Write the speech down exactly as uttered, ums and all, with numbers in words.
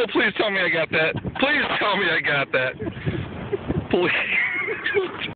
Oh, please tell me I got that. Please tell me I got that. Please.